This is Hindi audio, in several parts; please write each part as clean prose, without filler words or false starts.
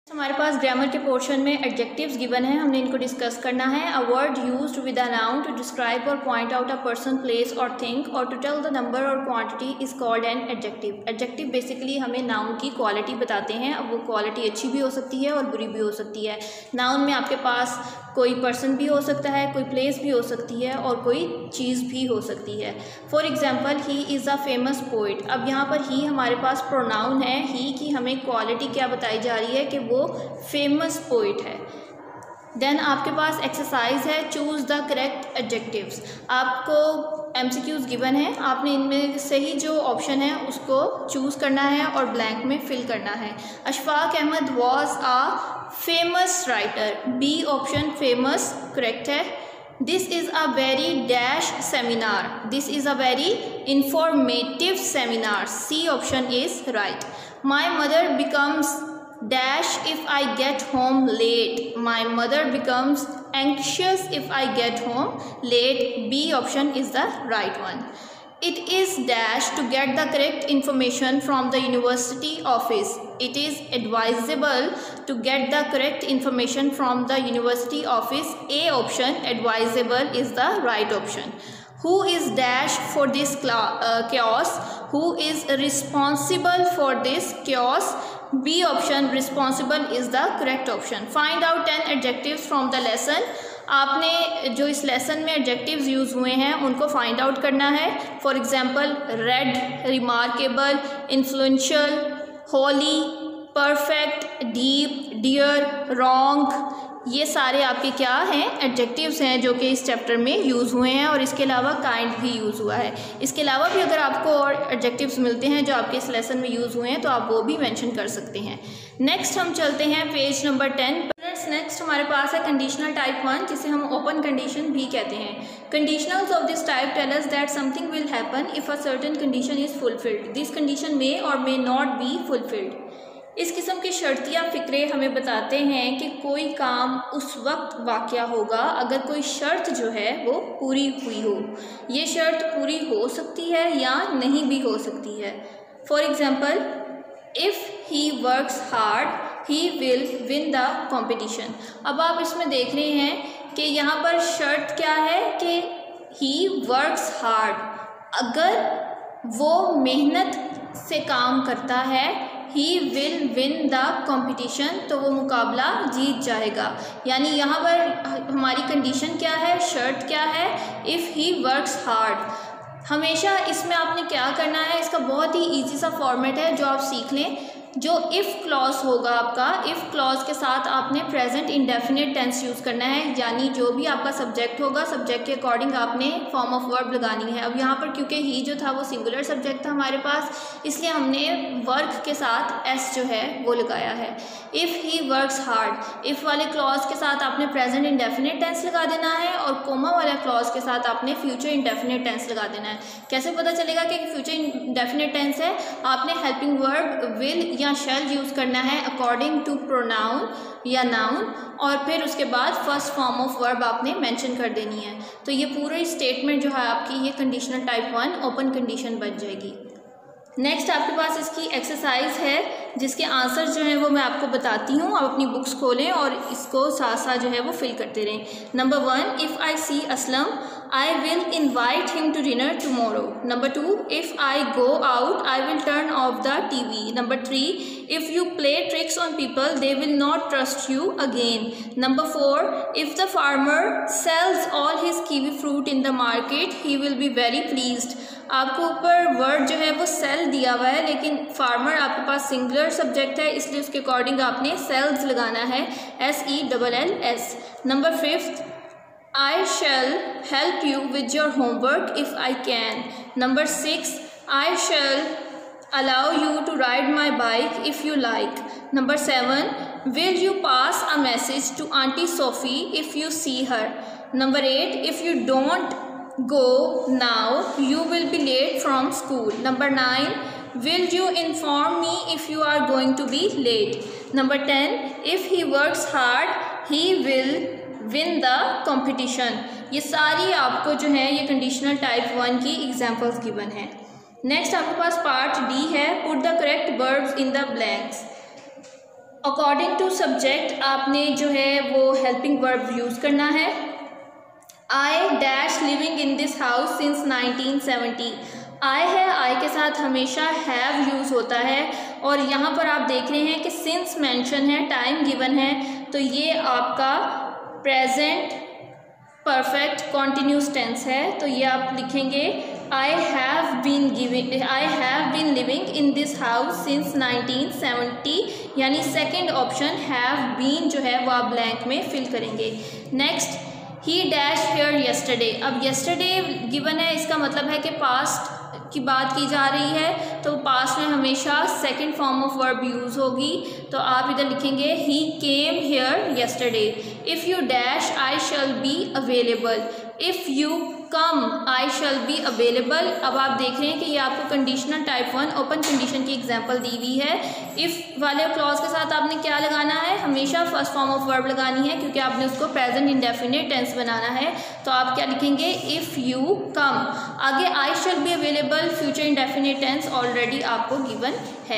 हमारे पास ग्रामर के पोर्शन में एडजेक्टिव्स गिवन है, हमने इनको डिस्कस करना है। A word used with a noun to describe or point out a person, place or thing or to tell the number or quantity is called an adjective. Adjective basically हमें नाउन की क्वालिटी बताते हैं। अब वो क्वालिटी अच्छी भी हो सकती है और बुरी भी हो सकती है। नाउन में आपके पास कोई पर्सन भी हो सकता है, कोई प्लेस भी हो सकती है और कोई चीज़ भी हो सकती है। For example, he is a famous poet. अब यहाँ पर ही हमारे पास प्रोनाउन है। ही की हमें क्वालिटी क्या बताई जा रही है कि वो फेमस पोइट है। देन आपके पास एक्सरसाइज है, चूज़ द करेक्ट एडजेक्टिव्स। आपको एमसीक्यूज गिवन है, आपने इनमें से ही जो ऑप्शन है उसको चूज़ करना है और ब्लैंक में फिल करना है। Ashfaq Ahmed was a famous writer. B option famous correct है। This is a very dash seminar. This is a very informative seminar. C option is right. My mother becomes dash if I get home late. My mother becomes anxious if I get home late. B option is the right one. It is dash to get the correct information from the university office. It is advisable to get the correct information from the university office. A option advisable is the right option. Who is dash for this chaos? Who is responsible for this chaos? B option responsible is the correct option. Find out 10 adjectives from the lesson. आपने जो इस लेसन में एडजेक्टिव्स यूज़ हुए हैं उनको फाइंड आउट करना है। For example, red, remarkable, influential, holy, perfect, deep, dear, wrong, ये सारे आपके क्या हैं, एडजेक्टिव्स हैं जो कि इस चैप्टर में यूज़ हुए हैं। और इसके अलावा काइंड भी यूज़ हुआ है। इसके अलावा भी अगर आपको और एडजेक्टिव्स मिलते हैं जो आपके इस लेसन में यूज़ हुए हैं तो आप वो भी मेंशन कर सकते हैं। नेक्स्ट हम चलते हैं पेज नंबर 10। नेक्स्ट हमारे पास है कंडीशनल टाइप 1, जिसे हम ओपन कंडीशन भी कहते हैं। Conditionals of this type tell us that something will happen if a certain condition is fulfilled. This condition may or may not be fulfilled. इस किस्म के शर्तिया फ़िक्रे हमें बताते हैं कि कोई काम उस वक्त वाक़या होगा अगर कोई शर्त जो है वो पूरी हुई हो। ये शर्त पूरी हो सकती है या नहीं भी हो सकती है। For example, if he works hard he will win the competition. अब आप इसमें देख रहे हैं कि यहाँ पर शर्त क्या है कि ही वर्क्स हार्ड। अगर वो मेहनत से काम करता है, he will win the competition, तो वो मुकाबला जीत जाएगा। यानी यहाँ पर हमारी कंडीशन क्या है, शर्त क्या है, इफ़ ही वर्क्स हार्ड। हमेशा इसमें आपने क्या करना है, इसका बहुत ही ईजी सा फॉर्मेट है जो आप सीख लें। जो इफ़ क्लॉज होगा आपका, इफ़ क्लॉज के साथ आपने प्रेजेंट इंडेफिनिट टेंस यूज़ करना है। यानी जो भी आपका सब्जेक्ट होगा, सब्जेक्ट के अकॉर्डिंग आपने फॉर्म ऑफ वर्ब लगानी है। अब यहाँ पर क्योंकि ही जो था वो सिंगुलर सब्जेक्ट था हमारे पास, इसलिए हमने वर्क के साथ एस जो है वो लगाया है। If he works hard, if वाले क्लॉज के साथ आपने प्रेजेंट इंडेफिनिट टेंस लगा देना है और कोमा वाले क्लॉज के साथ आपने फ्यूचर इंडेफिनिट टेंस लगा देना है। कैसे पता चलेगा कि फ्यूचर इंडेफिनिट टेंस है? आपने हेल्पिंग वर्ब विल या शैल यूज़ करना है अकॉर्डिंग टू प्रोनाउन या नाउन, और फिर उसके बाद फर्स्ट फॉर्म ऑफ वर्ब आपने मेंशन कर देनी है। तो ये पूरी स्टेटमेंट जो है आपकी, ये कंडीशनल टाइप 1 ओपन कंडीशन बन जाएगी। नेक्स्ट आपके पास इसकी एक्सरसाइज है जिसके आंसर जो हैं वो मैं आपको बताती हूँ। आप अपनी बुक्स खोलें और इसको साथ साथ जो है वो फिल करते रहें। Number 1, if I see Aslam I will invite him to dinner tomorrow. Number 2, if I go out I will turn off the TV. Number 3, if you play tricks on people they will not trust you again. Number 4, if the farmer sells all his kiwi fruit in the market he will be very pleased. आपको ऊपर वर्ड जो है वो सेल दिया हुआ है, लेकिन फार्मर आपके पास सिंगुलर सब्जेक्ट है, इसलिए उसके अकॉर्डिंग आपने सेल्स लगाना है, SELLS। Number 5, I shall help you with your homework if I can. Number 6, I shall allow you to ride my bike if you like. Number 7, will you pass a message to Auntie Sophie if you see her? Number 8, if you don't go now you will be late from school. Number 9, will you inform me if you are going to be late? Number 10, if he works hard he will win the competition. ये सारी आपको जो है ये कंडीशनल टाइप 1 की एग्जाम्पल्स गिवन है। नेक्स्ट आपके पास पार्ट डी है, put the correct verbs in the blanks. According to subject आपने जो है वो हेल्पिंग वर्ब यूज़ करना है। I dash living in this house since 1970। I है, आई के साथ हमेशा हैव यूज़ होता है और यहाँ पर आप देख रहे हैं कि सिंस मेंशन है, टाइम गिवन है, तो ये आपका प्रेजेंट परफेक्ट कॉन्टिन्यूस टेंस है। तो ये आप लिखेंगे I have been living in this house since 1970, यानी सेकेंड ऑप्शन हैव बीन जो है वो आप ब्लैंक में फिल करेंगे। Next, he dash here yesterday. अब येस्टरडे गिवन है, इसका मतलब है कि पास्ट की बात की जा रही है, तो पास्ट में हमेशा second form of verb use होगी। तो आप इधर लिखेंगे he came here yesterday. If you dash I shall be available. If you come I shall be available. अब आप देख रहे हैं कि ये आपको कंडीशनल टाइप 1 ओपन कंडीशन की एग्जांपल दी हुई है। इफ़ वाले क्लॉज के साथ आपने क्या लगाना है, हमेशा फर्स्ट फॉर्म ऑफ वर्ब लगानी है, क्योंकि आपने उसको प्रेजेंट इंडेफिनिट टेंस बनाना है। तो आप क्या लिखेंगे, इफ़ यू कम। आगे I shall be available, future indefinite tense already आपको गिवन है।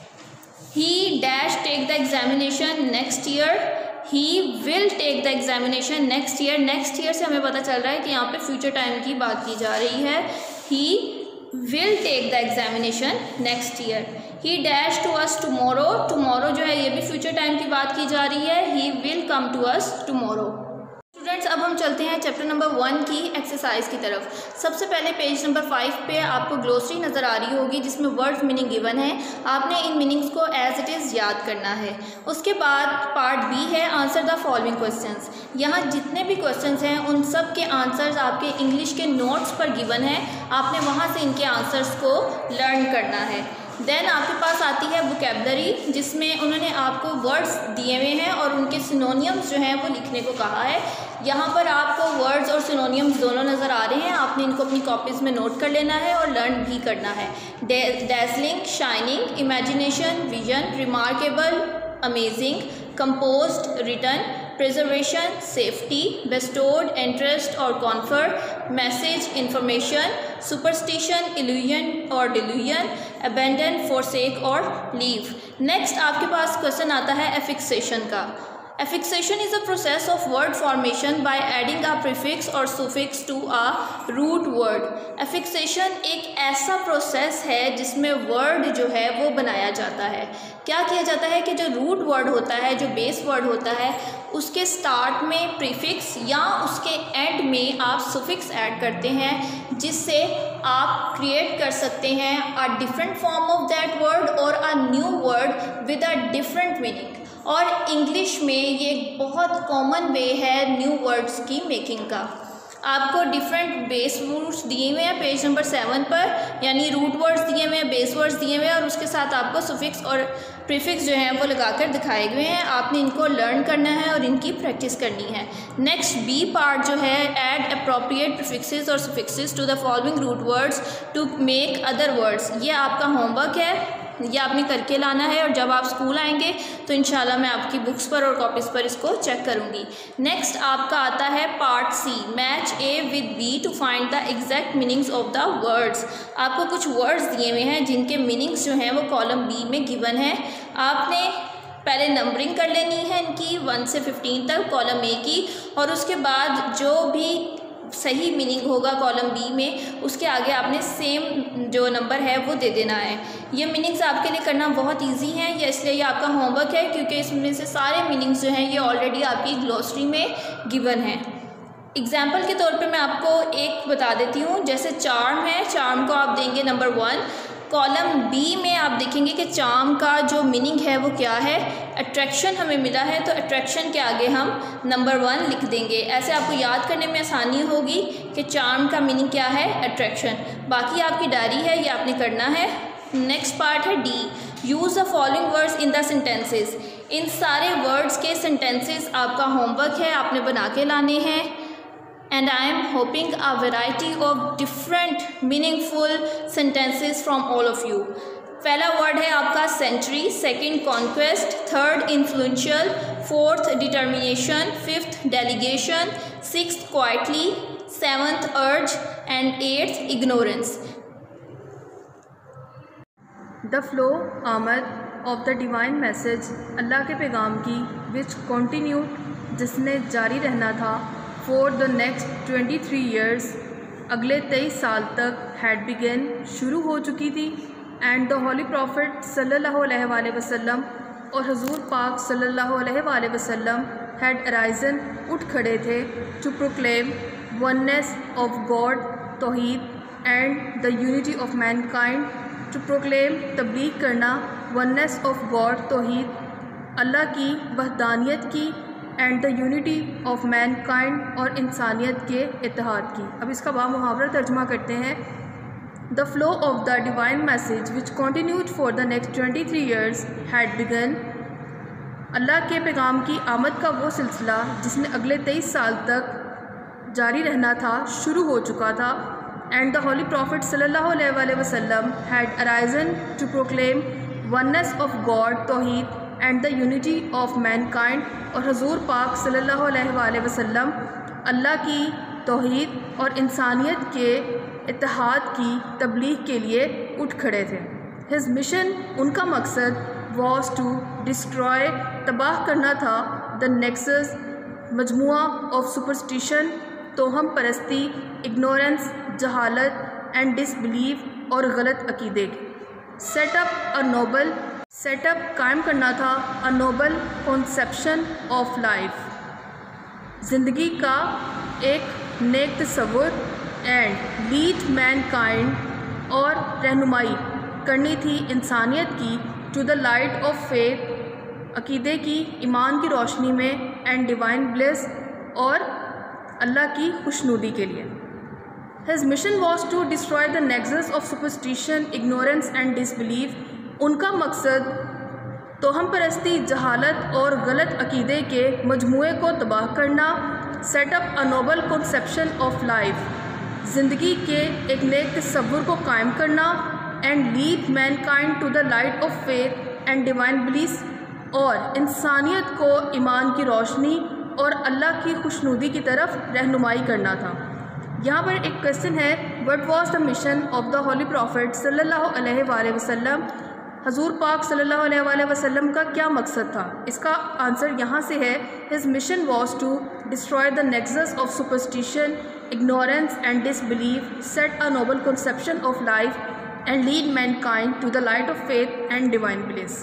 He dash take the examination next year. He will take the examination next year. Next year से हमें पता चल रहा है कि यहाँ पे फ्यूचर टाइम की बात की जा रही है। He will take the examination next year. He dash to us tomorrow. Tomorrow जो है ये भी फ्यूचर टाइम की बात की जा रही है। He will come to us tomorrow. Students, अब हम चलते हैं चैप्टर नंबर 1 की एक्सरसाइज की तरफ। सबसे पहले पेज नंबर 5 पे आपको ग्लोसरी नज़र आ रही होगी, जिसमें वर्ड्स मीनिंग गिवन है। आपने इन मीनिंग्स को एज इट इज़ याद करना है। उसके बाद पार्ट बी है आंसर द फॉलोइंग क्वेश्चंस। यहाँ जितने भी क्वेश्चंस हैं उन सब के आंसर्स आपके इंग्लिश के नोट्स पर गिवन है। आपने वहाँ से इनके आंसर्स को लर्न करना है। देन आपके पास आती है वोकैबुलरी, जिसमें उन्होंने आपको वर्ड्स दिए हुए हैं और उनके सिनोनियम्स जो हैं वो लिखने को कहा है। यहाँ पर आपको वर्ड्स और सिनोनियम्स दोनों नज़र आ रहे हैं। आपने इनको अपनी कॉपीज़ में नोट कर लेना है और लर्न भी करना है। Dazzling, shining, imagination, vision, remarkable, amazing, composed, return, preservation, safety, bestowed, interest और comfort, message, information, superstition, illusion और डिल्यूजन, अबेंडन, फोरसेक और लीव। नेक्स्ट आपके पास क्वेश्चन आता है एफिक्सेशन का। Affixation is a process of word formation by adding a prefix or suffix to a root word. Affixation एक ऐसा प्रोसेस है जिसमें वर्ड जो है वो बनाया जाता है। क्या किया जाता है कि जो रूट वर्ड होता है, जो बेस वर्ड होता है, उसके स्टार्ट में प्रीफिक्स या उसके एंड में आप सुफिक्स ऐड करते हैं, जिससे आप क्रिएट कर सकते हैं a different form of that word और a new word with a different meaning. और इंग्लिश में ये एक बहुत कॉमन वे है न्यू वर्ड्स की मेकिंग का। आपको डिफरेंट बेस रूट्स दिए हुए हैं पेज नंबर 7 पर, यानी रूट वर्ड्स दिए हुए हैं, बेस वर्ड्स दिए हुए हैं और उसके साथ आपको सुफिक्स और प्रीफिक्स जो हैं वो लगाकर दिखाए हुए हैं। आपने इनको लर्न करना है और इनकी प्रैक्टिस करनी है। नेक्स्ट बी पार्ट जो है, ऐड अप्रोप्रिएट प्रीफिक्सेस और suffixes to the following root words to make other words. ये आपका होमवर्क है, ये आपने करके लाना है और जब आप स्कूल आएंगे तो इंशाल्लाह मैं आपकी बुक्स पर और कॉपीज़ पर इसको चेक करूँगी। नेक्स्ट आपका आता है part C, match A with B to find the exact meanings of the words. आपको कुछ वर्ड्स दिए हुए हैं जिनके मीनिंग्स जो हैं वो कॉलम बी में गिवन है। आपने पहले नंबरिंग कर लेनी है इनकी 1 से 15 तक कॉलम ए की, और उसके बाद जो भी सही मीनिंग होगा कॉलम बी में, उसके आगे आपने सेम जो नंबर है वो दे देना है। ये मीनिंग्स आपके लिए करना बहुत इजी है, ये इसलिए ये आपका होमवर्क है, क्योंकि इसमें से सारे मीनिंग्स जो हैं ये ऑलरेडी आपकी ग्लोसरी में गिवन है। एग्जाम्पल के तौर पे मैं आपको एक बता देती हूँ। जैसे चार्म है, चार्म को आप देंगे नंबर 1। कॉलम बी में आप देखेंगे कि चार्म का जो मीनिंग है वो क्या है, अट्रैक्शन हमें मिला है, तो अट्रैक्शन के आगे हम नंबर 1 लिख देंगे। ऐसे आपको याद करने में आसानी होगी कि चार्म का मीनिंग क्या है, अट्रैक्शन। बाकी आपकी डायरी है, ये आपने करना है। नेक्स्ट पार्ट है D, use the following words in the sentences. इन सारे वर्ड्स के सेंटेंसेस आपका होमवर्क है, आपने बना के लाने हैं। And I am hoping a variety of different meaningful sentences from all of you. पहला वर्ड है आपका century, second conquest, third influential, fourth determination, fifth delegation, sixth quietly, seventh urge and eighth ignorance. The flow, आमद, of the divine message, Allah के पैगाम की, विच कॉन्टीन्यूड, जिसने जारी रहना था, फॉर द नेक्स्ट 23 ईयर्स, अगले 23 साल तक, हैड बिगन, शुरू हो चुकी थी, एंड द होली प्रॉफिट सल्लल्लाहु अलैहि वसल्लम, और हजूर पाक सल्लल्लाहु अलैहि वसल्लम, हैड अराइजन, उठ खड़े थे, to proclaim oneness of God, तौहीद, and the unity of mankind, to proclaim, तबलीग करना, वननेस ऑफ गॉड, तौहीद, अल्लाह की वहदानियत की, and the unity of mankind, और इंसानियत के इत्तेहाद की। अब इसका बामुहावरा तर्जुमा करते हैं। The flow of the divine message which continued for the next 23 years had begun, Allah के पैगाम की आमद का वो सिलसिला जिसने अगले 23 साल तक जारी रहना था, शुरू हो चुका था, एंड द होली प्रॉफिट सल्लल्लाहु अलैहि वसल्लम had arisen to proclaim oneness of God, तौहीद, and the unity of mankind, और हजूर पाक सल्लल्लाहु अलैहि वसल्लम अल्लाह की तौहीद और इंसानियत के इत्तेहाद की तबलीग के लिए उठ खड़े थे। हिज मिशन, उनका मकसद, वॉज टू डिस्ट्रॉय, तबाह करना था, द नेक्सस, मजमुआ ऑफ सुपरस्टिशन, तोहम परस्ती, इग्नोरेंस, जहालत, एंड डिसबिलीव, और गलत अकीदे के। सेटअप कायम करना था, a noble conception of life, ज़िंदगी का एक नेक तसव्वुर, एंड लीड मैनकाइंड, और रहनुमाई करनी थी इंसानियत की, to the light of faith, अकीदे की, ईमान की रोशनी में, एंड डिवाइन ब्लिस, और अल्लाह की खुशनुदी के लिए। His mission was to destroy the nexus of superstition, ignorance, and disbelieve, उनका मकसद तोहम परस्ती, जहालत, और गलत अकीदे के मजमूए को तबाह करना। Set up a noble conception of life, ज़िंदगी के एक नेक तसव्वुर को कायम करना, and lead mankind to the light of faith and divine bliss, और इंसानियत को ईमान की रोशनी और अल्लाह की खुशनुदी की तरफ रहनुमाई करना था। यहाँ पर एक क्वेश्चन है, what was the mission of the holy prophet सल्लल्लाहु अलैहि वसल्लम, हजूर पाक सल्लल्लाहु अलैहि वसल्लम का क्या मकसद था? इसका आंसर यहाँ से है, his mission was to destroy the nexus of superstition, ignorance, and disbelieve, set a noble conception of life, and lead mankind to the light of faith and divine bliss.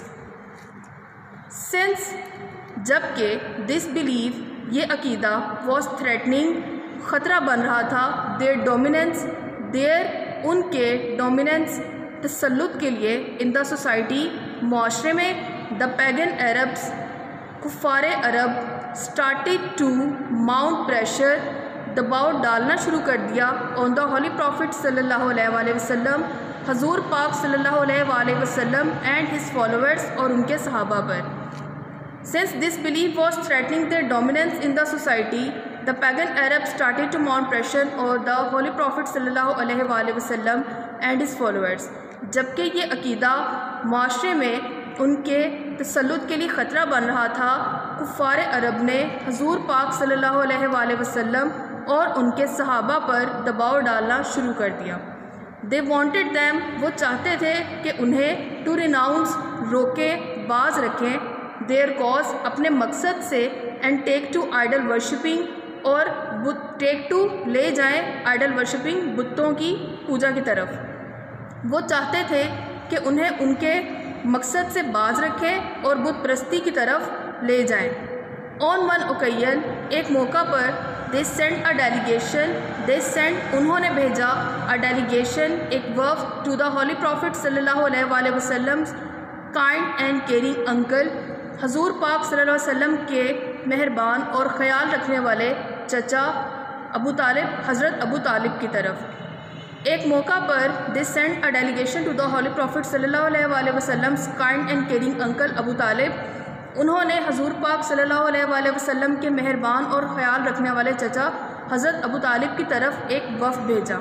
Since, जबकि, दिस बिलीव, ये अकीदा, वॉज थ्रेटनिंग, ख़तरा बन रहा था, देयर डोमिनेंस, देयर, उनके डोमिनेंस, तसल्लुत के लिए, इन द सोसाइटी, माशरे में, द पैगन अरब्स, कुफ़ारे Arab, started to mount pressure, दबाव डालना शुरू कर दिया, ऑन द होली प्रॉफिट सल्लल्लाहु अलैहि वसल्लम, हजूर पाक सल्लल्लाहु अलैहि वसल्लम, एंड हिज फॉलोअर्स, और उनके सहाबा पर। Since this belief was threatening their dominance in the society, the pagan Arabs started to mount pressure on the Holy Prophet sallallahu alaihi wasallam and his followers. जबकि ये अकीदा माशरे में उनके तसल्लुत के लिए ख़तरा बन रहा था, कुफ़ार अरब ने हजूर पाक सल्लल्लाहु अलैहि वसल्लम और उनके सहाबा पर दबाव डालना शुरू कर दिया। They wanted them, वो चाहते थे कि उन्हें टू रिनाउंस, रोकें, बाज रखें, देयर कॉज, अपने मकसद से, and take to idol worshipping, और टेक टू, ले जाएं, आइडल वर्शिपिंग, बुतों की पूजा की तरफ। वो चाहते थे कि उन्हें उनके मकसद से बाज रखें और बुत परस्ती की तरफ ले जाएं। ऑन वन ओकेजन, एक मौका पर, they send a delegation, they send, उन्होंने भेजा, अ डेलीगेशन, एक वफ़द, टू द होली प्रॉफिट सल्लल्लाहु अलैहि वसल्लम, काइंड एंड केयरिंग अंकल, हजूर पाक सल्लल्लाहु अलैहि वसल्लम के मेहरबान और ख़याल रखने वाले चचा अबू तालिब, हज़रत अबू तालिब की तरफ। एक मौका पर, they send a delegation to the holy prophet सल्लल्लाहु अलैहि वसल्लम, kind and caring uncle Abu Talib, उन्होंने हजूर पाक सल्लल्लाहु अलैहि वसल्लम के मेहरबान और ख़याल रखने वाले चचा हज़रत अबू तालिब की तरफ एक वफ़द भेजा।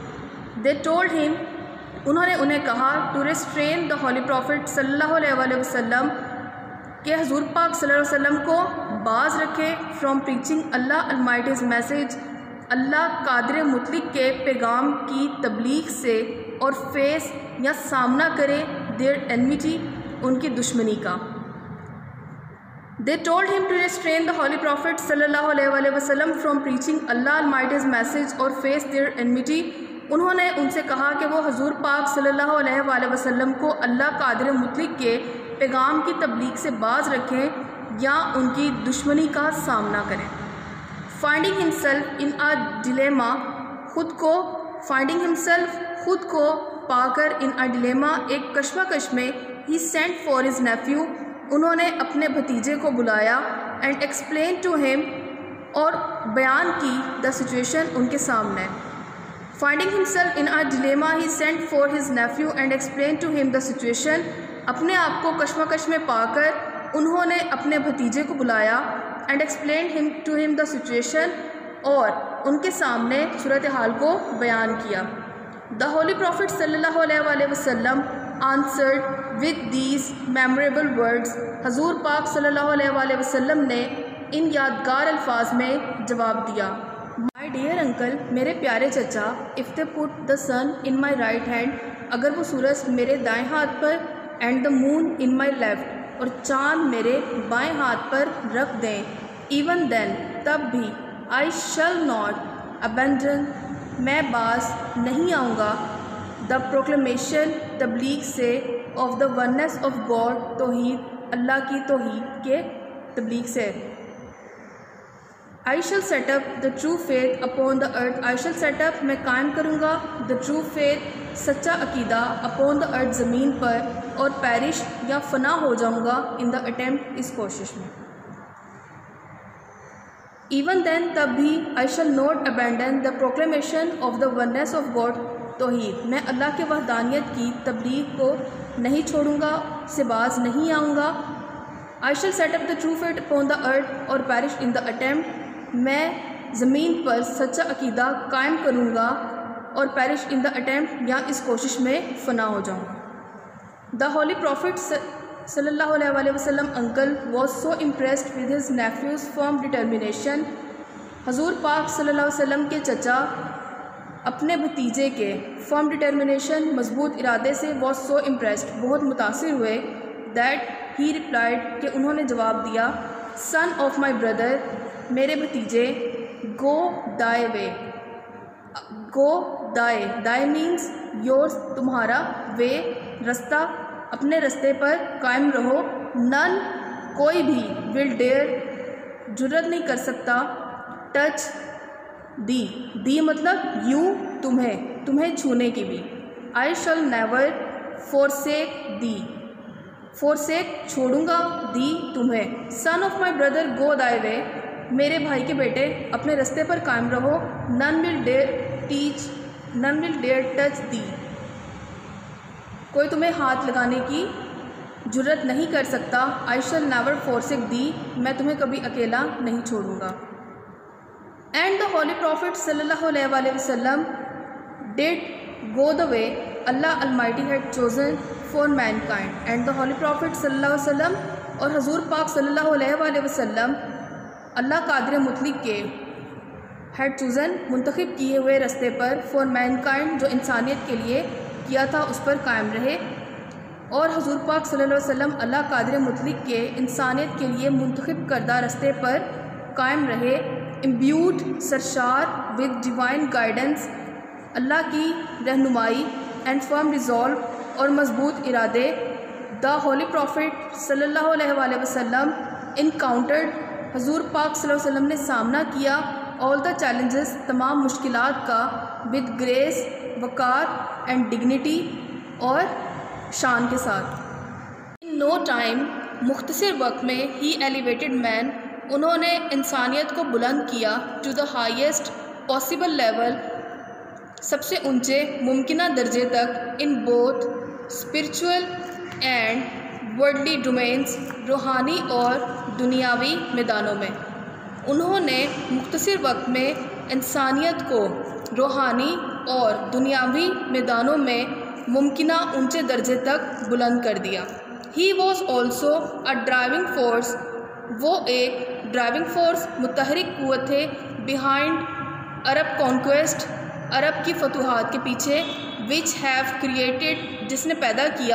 दे टोल्ड हिम, उन्होंने उन्हें कहा, to restrain the holy prophet सल्लल्लाहु अलैहि वसल्लम, कि हजूर पाक सल्लल्लाहु अलैहि वसल्लम को बाज रखें, from preaching Allah Almighty's message, Allah कादिर मुतलक के पैगाम की तबलीग से, और फेस, या सामना करें, देयर एनमिटी, उनकी दुश्मनी का। They told him to restrain the Holy Prophet sallallahu alaihi wasallam from preaching Allah Almighty's message or face their enmity। उन्होंने उनसे कहा कि वो हजूर पाक सल्लल्लाहु अलैहि वसल्लम को अल्लाह कादिर मुतलक के पैगाम की तबलीग से बाज रखें या उनकी दुश्मनी का सामना करें। Finding himself in a dilemma, finding himself खुद को पाकर इन अ डिलेमा, एक कशमकश में, he sent for his nephew, उन्होंने अपने भतीजे को बुलाया, एंड एक्सप्लेन टू हिम, और बयान की द सिचुएशन उनके सामने। Finding himself in a dilemma he sent for his nephew and explain to him the situation, अपने आप को कशमकश में पाकर उन्होंने अपने भतीजे को बुलाया, and explain to him the situation, और उनके सामने सूरत हाल को बयान किया। द होली प्रॉफिट सल्लल्लाहु अलैहि वसल्लम answered with these memorable words, हजूर पाक सल्लल्लाहु अलैहि वसल्लम ने इन यादगार अल्फाज में जवाब दिया। माई डियर अंकल, मेरे प्यारे चचा, if they put the sun in my right hand, अगर वो सूरज मेरे दाएं हाथ पर, and the moon in my left, और चाँद मेरे बाएं हाथ पर रख दें, इवन देन, तब भी, आई शल नॉट अबेंडन, मैं बाज नहीं आऊँगा, द प्रोक्लेमेशन, तबलीग से, of the oneness of God, तौहीद, अल्लाह की तौहीद के तबलीग से। I shall set up the true faith upon the earth, I shall set up, मैं कायम करूँगा, द ट्रू फेथ, सच्चा अकीदा, अपॉन द अर्थ, ज़मीन पर, और पैरिश या फना हो जाऊँगा, इन द अटेम्प्ट, इस कोशिश में। इवन देन, तब भी, I shall not abandon the proclamation of the oneness of God, तौहीद, मैं अल्लाह के वहदानियत की तबलीग को नहीं छोड़ूंगा, से बाज नहीं आऊँगा। I shall set up the true faith upon the earth, और पैरिश इन द अटेम्प्ट, मैं ज़मीन पर सच्चा अकीदा कायम करूँगा, और पैरिश इन द अटेम्प्ट, या इस कोशिश में फ़ना हो जाऊँगा। द होली प्रॉफिट सल्लल्लाहु अलैहि वसल्लम uncle was so impressed with his nephew's firm determination, हजूर पाक सल्लल्लाहु अलैहि वसल्लम के चचा अपने भतीजे के फर्म डिटर्मिनेशन, मजबूत इरादे से, वॉज सो इम्प्रेस्ड, बहुत मुतासिर हुए, दैट ही रिप्लाइड, कि उन्होंने जवाब दिया, सन ऑफ माई ब्रदर, मेरे भतीजे, गो दाए वे, गो दाए, दाए मीन्स योर्स, तुम्हारा, वे, रास्ता, अपने रास्ते पर कायम रहो, नन, कोई भी, विल डेयर, जुर्रत नहीं कर सकता, टच दी, दी मतलब यू, तुम्हें, तुम्हें छूने की भी, I shall never forsake thee, forsake छोड़ूंगा, दी तुम्हें, सन ऑफ माई ब्रदर गो दाए वे, मेरे भाई के बेटे अपने रास्ते पर कायम रहो, none will dare teach, none will dare touch thee, कोई तुम्हें हाथ लगाने की जुर्रत नहीं कर सकता, आई शल नेवर फोरसेक दी, मैं तुम्हें कभी अकेला नहीं छोड़ूंगा। एंड द होली प्रॉफिट सल्लल्लाहु अलैहि वसल्लम did go the way Allah Almighty had chosen for mankind, and the holy prophet सल्लल्लाहु अलैहि वसल्लम, और हजूर पाक सल्लल्लाहु अलैहि वसल्लम अल्लाह कादिर मुतलक के हैड चूज़न, मुंतखब किए हुए रास्ते पर, फॉर मैनकाइंड, जो इंसानियत के लिए किया था, उस पर कायम रहे, और हजूर पाक सल्लल्लाहु अलैहि वसल्लम अल्लाह कादिर मुतलक के इंसानियत के लिए मुंतखब करदा रास्ते पर कायम रहे, इम्ब्यूड, सरशार, विद डिवाइन गाइडेंस, अल्लाह की रहनुमाई, एंड फर्म रिजॉल्व, और मजबूत इरादे। द होली प्रॉफिट सल्लल्लाहु अलैहि वसल्लम इनकाउंटर्ड, हजूर पाक सल्लल्लाहु अलैहि वसल्लम ने सामना किया, ऑल द चैलेंजेस, तमाम मुश्किलात का, विद ग्रेस, वकार, एंड डिग्निटी, और शान के साथ। इन नो टाइम, मुख्तसर वक्त में, ही एलिवेटेड मैन, उन्होंने इंसानियत को बुलंद किया, to the highest possible level, सबसे ऊंचे मुमकिना दर्जे तक, in both spiritual and worldly domains, रूहानी और दुनियावी मैदानों में। उन्होंने मुख्तसर वक्त में इंसानियत को रूहानी और दुनियावी मैदानों में मुमकिना ऊंचे दर्जे तक बुलंद कर दिया। He was also a driving force, वो एक ड्राइविंग फोर्स, मुतहरिक कुव्वत थे, बिहाइंड अरब कॉन्क्वेस्ट, अरब की फतूहात के पीछे, विच हैव क्रिएटेड, जिसने पैदा किया,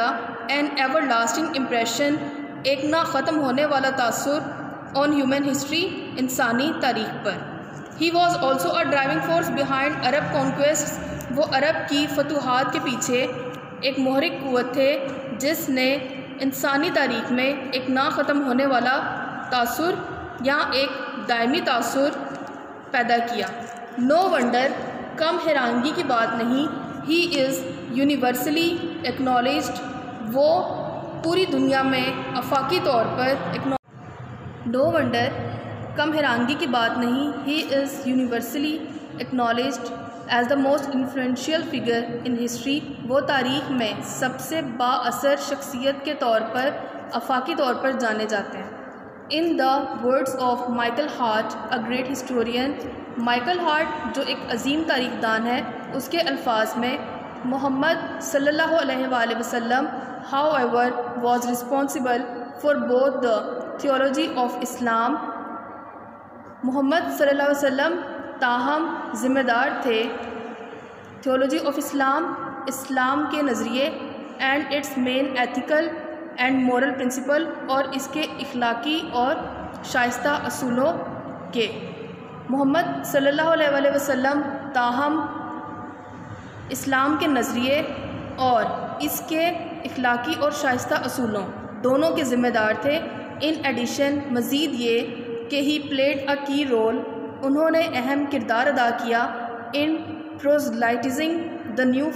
एन एवर लास्टिंग इम्प्रेशन, एक ना ख़त्म होने वाला तासुर ऑन ह्यूमन हिस्ट्री, इंसानी तारीख पर। He was also a driving force behind Arab conquest, वो अरब की फतूहात के पीछे एक मोहरिक क़ुव्वत थे जिसने इंसानी तारीख में एक ना ख़त्म होने वाला तासुर या एक दायमी तासुर पैदा किया। नो वंडर, कम हैरानगी की बात नहीं, ही इज़ यूनिवर्सली एक्नॉलेज्ड, वो पूरी दुनिया में आफाकी तौर पर नो वंडर, कम हैरानगी की बात नहीं, he is universally acknowledged as the most influential figure in history, वो तारीख़ में सबसे बाअसर शख्सियत के तौर पर आफाकी तौर पर जाने जाते हैं। In the words of Michael Hart, a great historian, Michael Hart जो एक अजीम तारीखदान है, उसके अल्फाज में मोहम्मद सल्लल्लाहु अलैहि वसल्लम however was responsible for both the theology of Islam, Mohammad सल्लल्लाहु अलैहि वसल्लम ताहम ज़िम्मेदार थे थियोलॉजी ऑफ इस्लाम, इस्लाम के नज़रिए, and its main ethical and moral principle, और इसके इखलाकी और शाइस्ता असूलों के। मोहम्मद सल्लल्लाहु अलैहि वसल्लम ताहम इस्लाम के नज़रिए और इसके इखलाकी और शाइस्ता असूलों दोनों के ज़िम्मेदार थे। इन एडिशन मज़ीद ये कि ही प्लेड अ की रोल, उन्होंने अहम किरदार अदा किया in proselytizing the new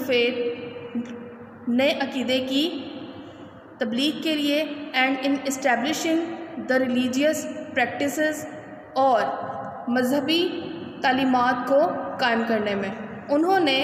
faith, नए अकीदे की तबलीग के लिए, and in establishing the religious practices, और मजहबी तालीमात को कायम करने में। उन्होंने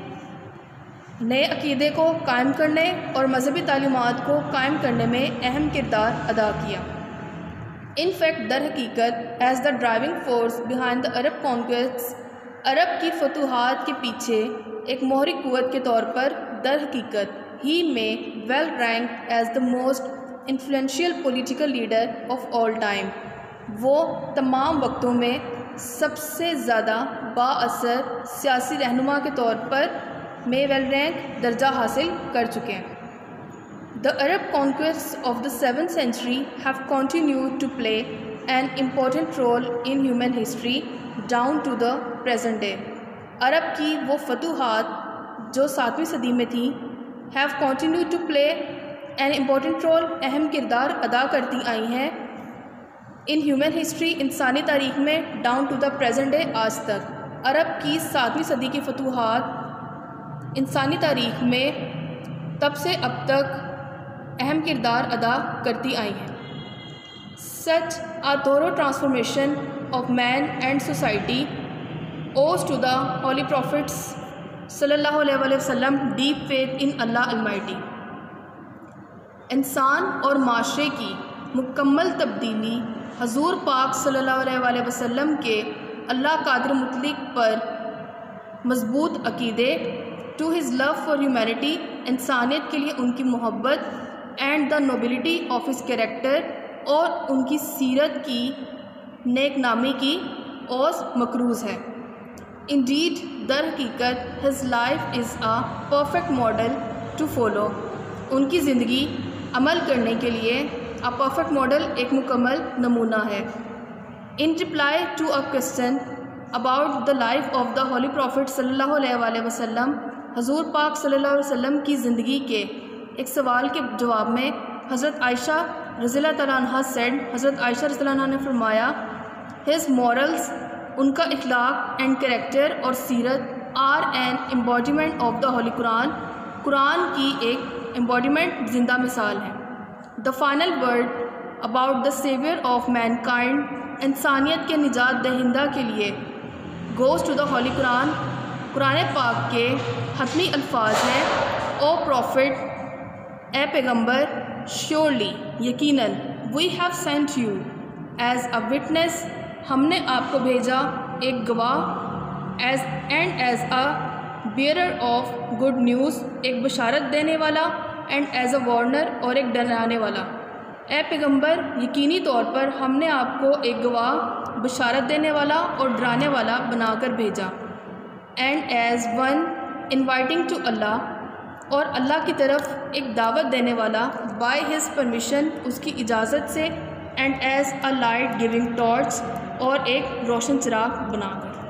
नए अकीदे को कायम करने और मजहबी तालीमात को कायम करने में अहम किरदार अदा किया। इन फैक्ट दर हकीकत as the driving force behind the Arab conquest, अरब की फतूहात के पीछे एक मोहरिक क़ुव्वत के तौर पर दर हकीकत he may well rank as the most influential political leader of all time, वो तमाम वक्तों में सबसे ज़्यादा बाअसर सियासी रहनुमा के तौर पर में वेल रैंक दर्जा हासिल कर चुके हैं। The Arab conquest of the 7th century have continued to play an important role in human history down to the present day. अरब की वो फतूहात जो 7वीं सदी में थी have continued to play an important role, अहम किरदार अदा करती आई हैं in human history, इंसानी तारीख में, down to the present day, आज तक। अरब की 7वीं सदी की फतूहात इंसानी तारीख में तब से अब तक अहम किरदार अदा करती आई हैं। सच a thorough transformation of man and society owes to the holy prophets सल्लल्लाहु अलैहि वसल्लम deep faith in Allah Almighty। इंसान और माशरे की मुकम्मल तब्दीली हजूर पाक सल्लल्लाहु अलैहि वसल्लम के अल्लाह कादिर मुतलिक पर मजबूत अकीदे, to his love for humanity, इंसानियत के लिए उनकी मोहब्बत, and the nobility of his character, और उनकी सीरत की नेक नामी की ओस मकरूज़ है। इंडीड दर हकीकत his life is a perfect model to follow, उनकी ज़िंदगी अमल करने के लिए आ परफेक्ट मॉडल एक मुकम्मल नमूना है। In reply to a question about the life of the holy prophet सल्लल्लाहु अलैहि वसल्लम, हजूर पाक सल्लल्लाहु अलैहि वसल्लम की ज़िंदगी के एक सवाल के जवाब में हज़रत आयशा रज़ियल्लाहु तआला अन्हा सेड, हज़रत आयशा रज़ियल्लाहु अन्हा ने फरमाया, हिज मॉरल्स, उनका इखलाक एंड कैरेक्टर और सीरत, are an embodiment of the holy Quran, कुरान की एक एम्बॉडीमेंट ज़िंदा मिसाल है। The final word about the saviour of mankind, इंसानियत के निजात दहिंदा के लिए, goes to the holy Quran, कुरान पाक के हतमी अल्फाज हैं, ओ प्रॉफिट, ए पैगंबर, श्योरली, यकीनन, we have sent you as a witness, हमने आपको भेजा एक गवाह, as a bearer of good news, एक बशारत देने वाला, एंड एज अ वार्नर, और एक डराने वाला। ए पैगंबर, यकीनी तौर पर हमने आपको एक गवाह, बशारत देने वाला और डराने वाला बनाकर भेजा। And as one inviting to Allah, और अल्लाह की तरफ एक दावत देने वाला, बाय हिज परमिशन, उसकी इजाज़त से, and as a light giving torch, और एक रोशन चिराग बनाकर।